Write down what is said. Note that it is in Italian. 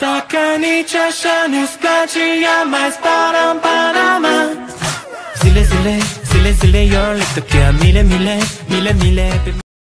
Takanici așa nu-ți place, ea mai sparam Panama. Zile, zile, zile, zile, eu le toc ea mile, mile, mile, mile pe